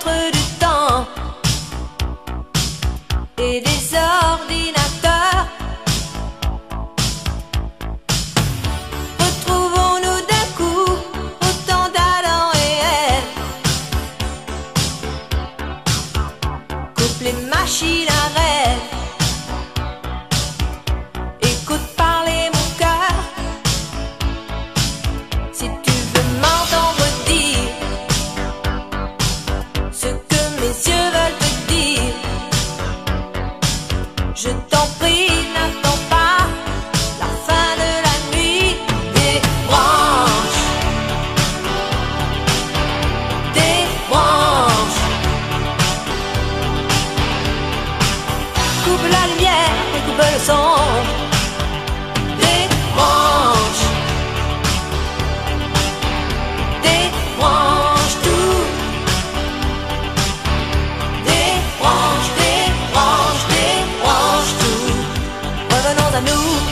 kilomètres du temps et des ordinateurs. Retrouvons-nous d'un coup autant d'Adam et Ève. Coupe les machines à rêve. Écoute parler mon cœur. Si tu veux m'entendre dire ce que mes yeux veulent te dire, je t'en prie, n'attends pas la fin de la nuit. Débranche, débranche. Coupe la lumière et coupe le son. Débranche, débranche tout. Débranche, débranche, débranche tout. Revenons à nous.